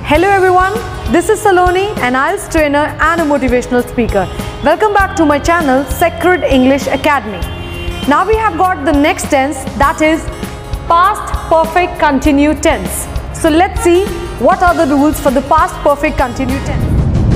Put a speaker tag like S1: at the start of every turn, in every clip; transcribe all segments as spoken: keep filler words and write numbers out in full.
S1: Hello everyone, this is Saloni, an I E L T S trainer and a motivational speaker. Welcome back to my channel Sacred English Academy. Now we have got the next tense, that is past perfect continued tense. So let's see what are the rules for the past perfect continued tense.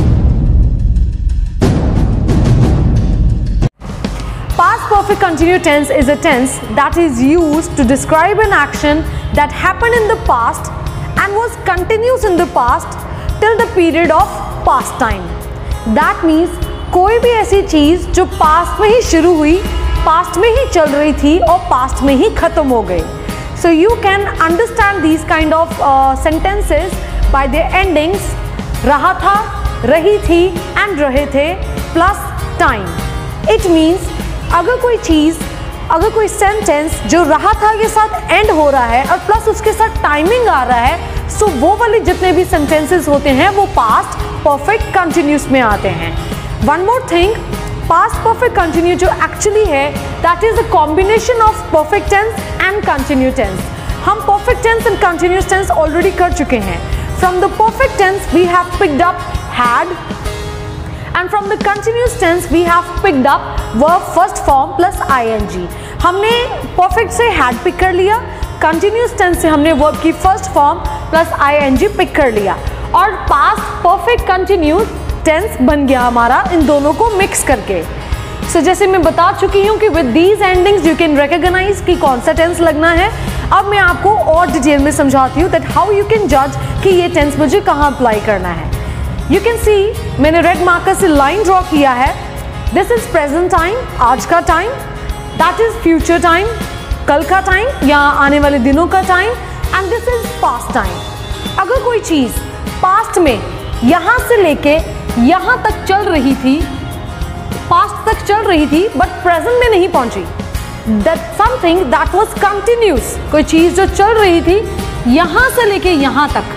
S1: Past perfect continued tense is a tense that is used to describe an action that happened in the past and was continuous in the past till the period of past time. That means कोई भी ऐसी चीज़ जो past में ही शुरू हुई, past में ही चल रही थी और past में ही खत्म हो गई. So you can understand these kind of uh, sentences by their endings रहा था, रही थी and रहे थे plus time. It means अगर कोई चीज़ अगर कोई सेंटेंस जो रहा था के साथ एंड हो रहा है और प्लस उसके साथ टाइमिंग आ रहा है, सो so वो वाले जितने भी सेंटेंसेस होते हैं वो पास्ट परफेक्ट कंटिन्यूस में आते हैं. One more thing, past perfect continue जो एक्चुअली है that is a combination of perfect tense and continue tense. हम perfect tense and continuous tense already कर चुके हैं. From the perfect tense we have picked up had, and from the continuous tense we have picked up verb first form plus ing. हमने perfect से had pick कर लिया, continuous tense से हमने verb की first form plus ing pick कर लिया और past perfect continuous tense बन गया हमारा इन दोनों को mix करके. So जैसे मैं बता चुकी हूँ कि with these endings you can recognize कि कौन सा tense लगना है. अब मैं आपको और डिटेल में समझाती हूँ that how you can judge कि ये tense मुझे कहाँ अप्लाई करना है. You can see मैंने रेड मार्कर से लाइन ड्रॉ किया है. दिस इज प्रेजेंट टाइम, आज का time. That is future time, कल का टाइम या आने वाले दिनों का time. And this is past time. अगर कोई चीज पास्ट में यहाँ से लेके यहाँ तक चल रही थी, पास्ट तक चल रही थी बट प्रेजेंट में नहीं पहुंची, that something that was continuous. कोई चीज जो चल रही थी यहाँ से लेके यहाँ तक,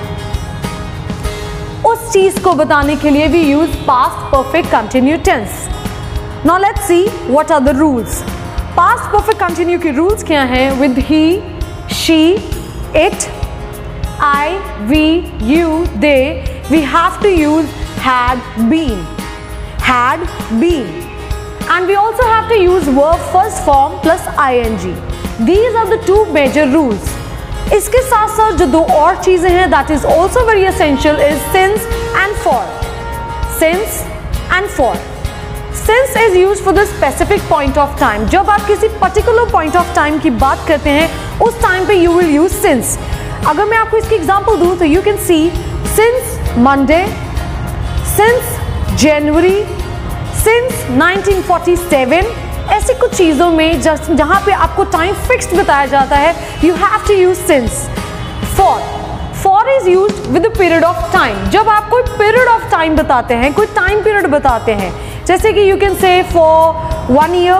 S1: उस चीज को बताने के लिए we use past perfect continue tense. Now let's see what are the rules. Past perfect continue के रूल्स क्या हैं? With he, she, it, I, we, you, they, we have to use had been, had been, and we also have to use verb first form plus I N G. These are the two major rules. इसके साथ साथ जो दो और चीजें हैं that is also very essential is since and for. Since and for. Since is use for the specific point of time. जब आप किसी पर्टिकुलर पॉइंट ऑफ टाइम की बात करते हैं उस टाइम पे यू विल यूज सिंस. अगर मैं आपको इसकी एग्जांपल दूं तो you can see since Monday, since January, since nineteen forty seven. ऐसी कुछ चीज़ों में जहाँ पे आपको टाइम फिक्स्ड बताया जाता है you have to use since. For, for is used with the period of time. जब आप कोई पीरियड ऑफ टाइम बताते हैं, कोई टाइम पीरियड बताते हैं, जैसे कि you can say for one year,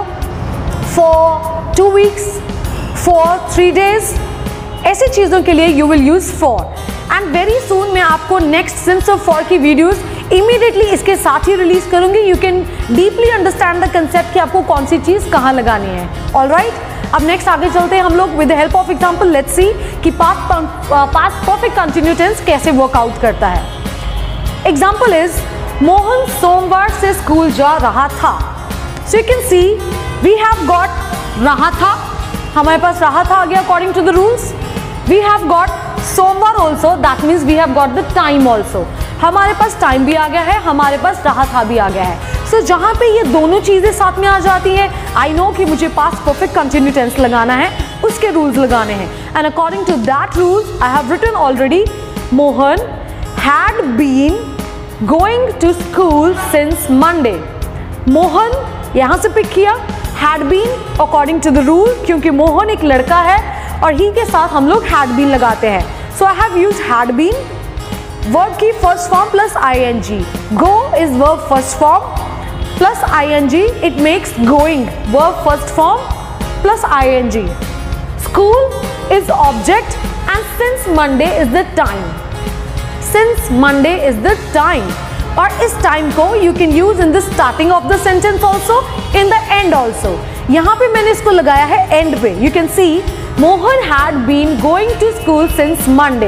S1: for two weeks, for three days. ऐसी चीज़ों के लिए you will use for. And very soon मैं आपको नेक्स्ट सिंस और फॉर की वीडियोज़ इमीडिएटली इसके साथ ही रिलीज करूंगी. You can deeply understand the concept कि आपको कौन सी चीज कहाँ लगानी है. ऑलराइट, अब नेक्स्ट आगे चलते हैं हम लोग with the help of example. Let's see कि past past perfect continue tense कैसे वर्कआउट करता है. एग्जांपल इज मोहन सोमवार से स्कूल जा रहा था. So you can see we have got रहा था, हमारे पास रहा था आ गया according to the rules. We have got सोमवार also, that means we have got the time also. हमारे पास टाइम भी आ गया है, हमारे पास रहा था भी आ गया है. सो so, जहाँ पे ये दोनों चीज़ें साथ में आ जाती हैं, आई नो कि मुझे पास्ट परफेक्ट कंटिन्यू टेंस लगाना है, उसके रूल्स लगाने हैं. And according to that rules I have written already Mohan had been going to school since Monday. Mohan यहाँ से पिक किया, had been according to the rule, क्योंकि मोहन एक लड़का है और ही के साथ हम लोग हैड बीन लगाते हैं. So I have use had been. Verb की first form plus I N G. Go is verb first form plus I N G. It makes going verb first form plus I N G. School is object and since Monday is the time. Since Monday is the time. और इस time को you can use in the starting of the sentence also, in the end also. यहाँ पे मैंने इसको लगाया है end पे. You can see Mohan had been going to school since Monday.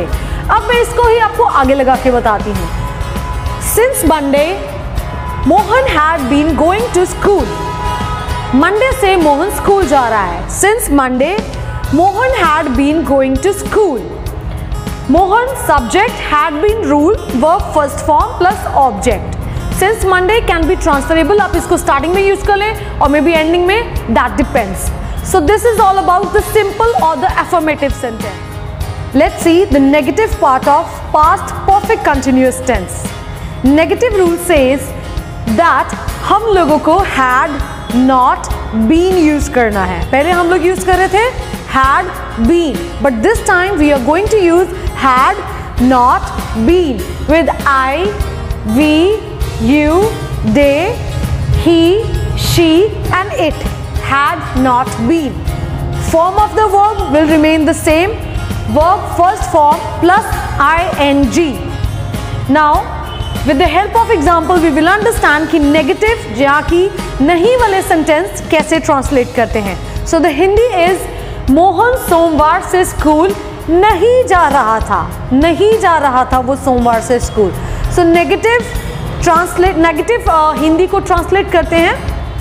S1: अब मैं इसको ही आपको आगे लगा के बताती हूँ। Since Monday Mohan had been going to school. Monday से मोहन स्कूल जा रहा है। Since Monday Mohan had been going to school. Mohan subject had been rule verb first form plus object. Since Monday can be transferable, आप इसको स्टार्टिंग में use कर लें और मे बी एंडिंग में, that depends. So this is all about the simple और the affirmative sentence. Let's see the negative part of past perfect continuous tense. Negative rule says that हम लोगों को had not been use करना है। पहले हम लोग यूज कर रहे थे had been, but this time we are going to use had not been with I, we, you, they, he, she and it. Had not been. Form of the verb will remain the same. Verb first form plus ing. Now with the help of example we will understand कि negative या कि नहीं वाले sentence कैसे translate करते हैं. So the Hindi is Mohan सोमवार से स्कूल नहीं जा रहा था. नहीं जा रहा था वो सोमवार से school. So negative translate negative Hindi को ट्रांसलेट करते हैं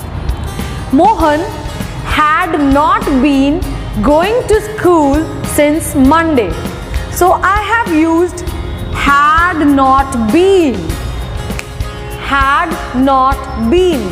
S1: Mohan had not been going to school since Monday. So I have used had not been. Had not been.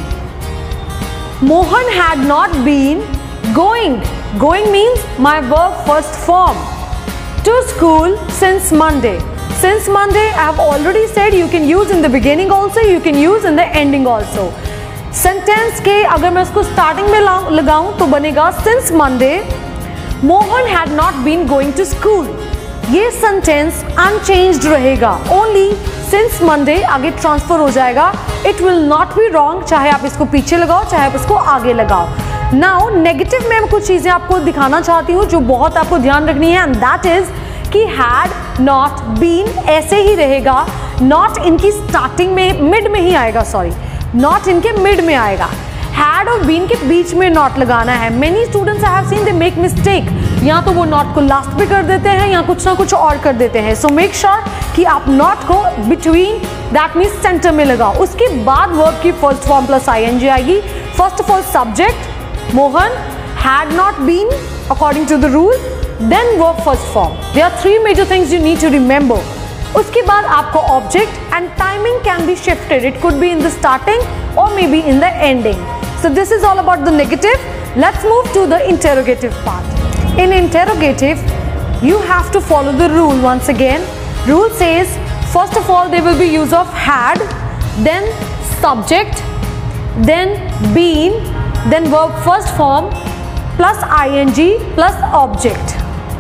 S1: Mohan had not been going. Going means my verb first form to school since Monday. Since Monday, I have already said you can use in the beginning also, you can use in the ending also. Sentence के अगर मैं उसको starting में लगाऊं तो बनेगा Since Monday, Mohan had not been going to school. ये sentence unchanged रहेगा. Only since Monday आगे transfer हो जाएगा. It will not be wrong. चाहे आप इसको पीछे लगाओ, चाहे आप इसको आगे लगाओ. Now negative में कुछ चीजें आपको दिखाना चाहती हूँ जो बहुत आपको ध्यान रखनी है, and that is कि हैड नॉट बीन ऐसे ही रहेगा. नॉट इनकी स्टार्टिंग में मिड में ही आएगा. सॉरी, नॉट इनके मिड में आएगा. हैड और बीन के बीच में नॉट लगाना है. Many students I have seen they make mistake. या तो वो नॉट को लास्ट पे कर देते हैं या कुछ ना कुछ और कर देते हैं. सो मेक श्योर कि आप नॉट को बिटवीन, दैट मीन्स सेंटर में लगाओ. उसके बाद वर्ब की first form plus I N G आएगी. First of all subject Mohan had not been according to the rule, then verb first form. There are three major things you need to remember. उसके बाद आपको object and timing can be shifted. It could be in the starting or maybe in the ending. So this is all about the negative. Let's move to the interrogative part. In interrogative, you have to follow the rule once again. Rule says first of all there will be use of had, then subject, then been, then verb first form plus ing plus object.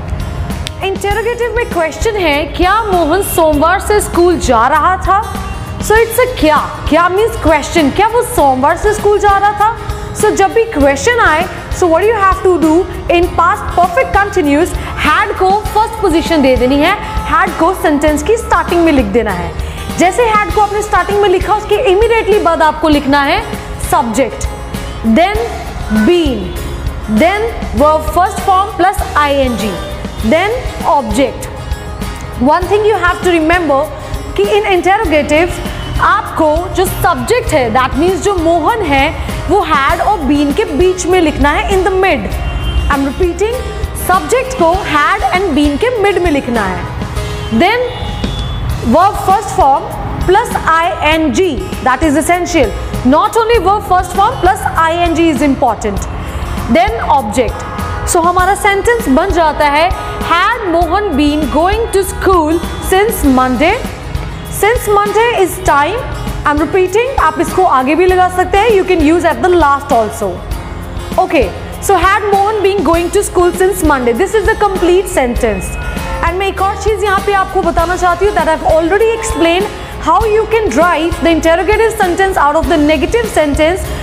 S1: Interrogative में question है क्या मोहन सोमवार से school जा रहा था. So it's a क्या. क्या मीन्स क्वेश्चन. क्या वो सोमवार से स्कूल जा रहा था. सो so, जब भी क्वेश्चन आए, so what you have to do in past perfect continuous, had को फर्स्ट पोजीशन दे देनी है. हैड को सेंटेंस की स्टार्टिंग में लिख देना है. जैसे हैड को आपने स्टार्टिंग में लिखा उसके इमीडिएटली बाद आपको लिखना है subject, then been, then verb first form plus I N G, then object. One thing you have to remember कि in interrogative आपको जो subject है, that means जो मोहन है, वो had और been के बीच में लिखना है, in the mid. I'm repeating, subject को had and been के mid में लिखना है. Then verb first form plus ing, that is essential. Not only verb first form plus ing is important. Then object. So so, हमारा sentence बन जाता है had Mohan been going to school since Monday. Since Monday is time. I am repeating, आप इसको आगे भी लगा सकते हैं. You can use at the last also. Okay, so had Mohan been going to school since Monday. This is the complete sentence. And मैं एक और चीज यहाँ पे आपको बताना चाहती हूँ, that I have already explain how you can write the interrogative sentence out of the negative sentence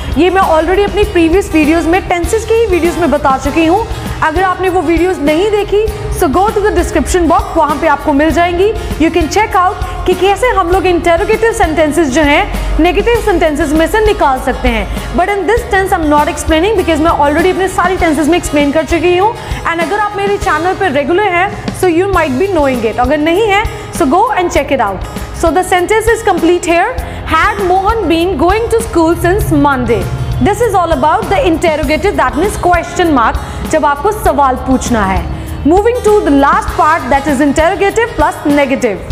S1: ये मैं ऑलरेडी अपनी प्रीवियस वीडियोस में टेंसेस की ही वीडियोस में बता चुकी हूँ। अगर आपने वो वीडियोस नहीं देखी so go to the description box, वहाँ पे आपको मिल जाएंगी। यू कैन चेक आउट कि कैसे हम लोग इंटेरोगेटिव सेंटेंसेस जो हैं नेगेटिव सेंटेंसेस में से निकाल सकते हैं। But in this tense I am not explaining because मैं ऑलरेडी अपने सारी टेंसेस में एक्सप्लेन कर चुकी हूँ। एंड अगर आप मेरे चैनल पर रेगुलर हैं so you might be knowing it, अगर नहीं है so go and check it out. So the sentence is complete here. Had Mohan been going to school since Monday. This is all about the interrogative, that means question mark, जब आपको सवाल पूछना है। Moving to the last part, that is interrogative plus negative.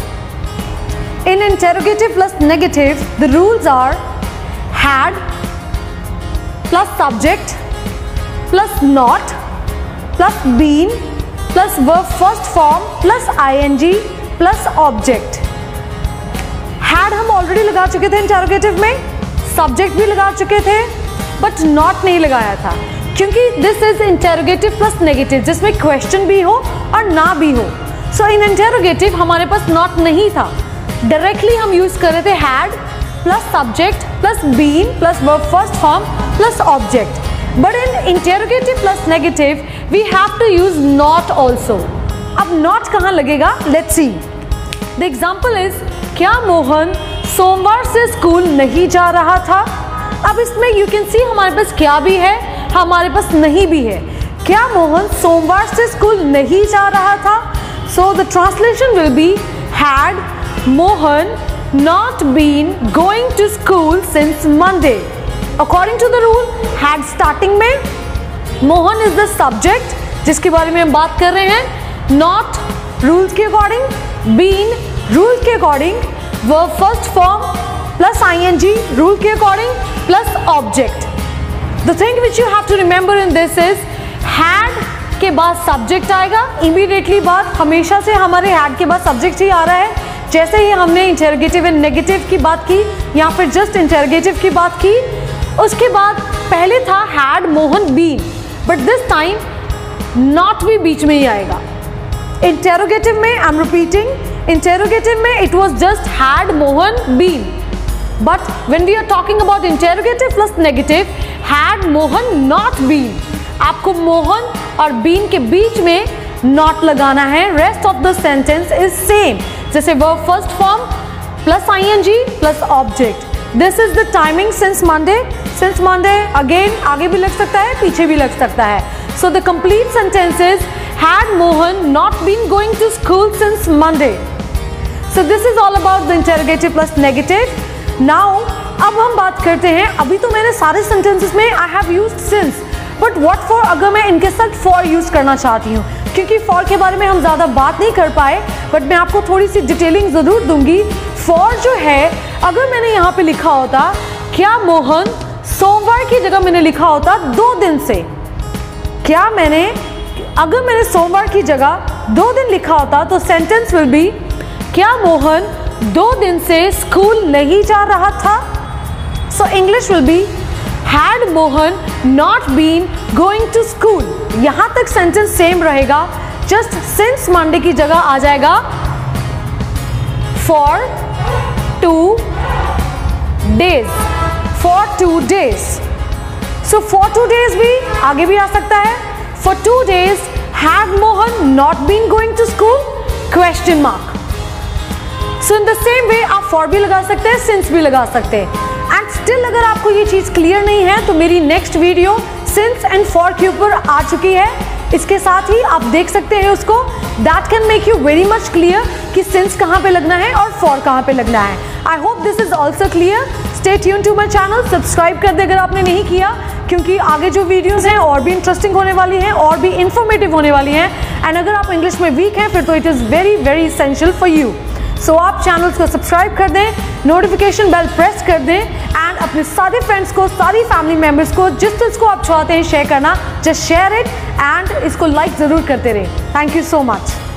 S1: In interrogative plus negative, the rules are had plus subject plus not plus been plus verb first form plus ing plus object. Had हम already लगा चुके थे interrogative में, subject भी लगा चुके थे, but not नहीं लगाया था क्योंकि this is interrogative plus negative, जिसमें question भी हो और ना भी हो। So in interrogative हमारे पास not नहीं था, डायरेक्टली हम यूज कर रहे थे had plus subject plus been plus verb first form plus object. But in interrogative plus negative we have to use not also. अब नॉट कहाँ लगेगा, let's see. The example is, क्या मोहन सोमवार से स्कूल नहीं जा रहा था। अब इसमें यू कैन सी हमारे पास क्या भी है, हमारे पास नहीं भी है। क्या मोहन सोमवार से स्कूल नहीं जा रहा था। So the translation will be had Mohan not been going to school since Monday. According to the rule, had starting में Mohan is the subject जिसके बारे में हम बात कर रहे हैं, not rules के according, been rules के according, verb first form plus ing rule के according plus object. The thing which you have to remember in this is had के बाद subject आएगा, immediately बाद हमेशा से हमारे had के बाद subject ही आ रहा है। जैसे ही हमने इंटेरोगेटिव एंड नेगेटिव की बात की या फिर जस्ट इंटेरोगेटिव की बात की, उसके बाद पहले था had Mohan been, but this time not भी बीच में ही आएगा। इंटेरोगेटिव में आई एम रिपीटिंग, इंटेरोगेटिव में it was just had Mohan been, but when we are talking about interrogative plus negative, had Mohan not been, आपको मोहन और बीन के बीच में नॉट लगाना है। Rest of the sentence is same, जैसे verb first form plus ing plus object. This is the timing since Monday. Since Monday again आगे भी लग सकता है, पीछे भी लग सकता है। So the complete sentence is had Mohan not been going to school since Monday. So this is all about the interrogative plus negative. Now अब हम बात करते हैं, अभी तो मैंने सारे सेंटेंसेस में I have used since, but what for, अगर मैं इनके साथ फॉर यूज करना चाहती हूँ, क्योंकि फॉर के बारे में हम ज़्यादा बात नहीं कर पाए, बट मैं आपको थोड़ी सी डिटेलिंग ज़रूर दूंगी। फॉर जो है, अगर मैंने यहाँ पे लिखा होता क्या मोहन सोमवार की जगह मैंने लिखा होता दो दिन से, क्या मैंने अगर मैंने सोमवार की जगह दो दिन लिखा होता तो सेंटेंस विल बी क्या मोहन दो दिन से स्कूल नहीं जा रहा था। So English will be had Mohan not been going to school. यहां तक सेंटेंस सेम रहेगा, जस्ट सिंस मंडे की जगह आ जाएगा for two days, for two days. So for two days भी आगे भी आ सकता है। For two days had Mohan not been going to school question mark. So in the same way आप फॉर भी लगा सकते हैं, सिंस भी लगा सकते हैं। एंड स्टिल अगर आपको ये चीज़ क्लियर नहीं है तो मेरी next video since and for के ऊपर आ चुकी है, इसके साथ ही आप देख सकते हैं उसको। That can make you very much clear कि सिंस कहाँ पे लगना है और फॉर कहाँ पे लगना है। I hope this is also clear. Stay tune to my channel, subscribe कर दे अगर आपने नहीं किया, क्योंकि आगे जो वीडियोस हैं और भी इंटरेस्टिंग होने वाली हैं और भी इंफॉर्मेटिव होने वाली हैं। एंड अगर आप इंग्लिश में वीक हैं फिर तो it is very very essential for you. So आप चैनल्स को सब्सक्राइब कर दें, नोटिफिकेशन बेल प्रेस कर दें एंड अपने सारे फ्रेंड्स को, सारी फैमिली मेम्बर्स को, जिस जिसको आप चाहते हैं शेयर करना, जस्ट शेयर इट एंड इसको लाइक ज़रूर करते रहें। Thank you so much.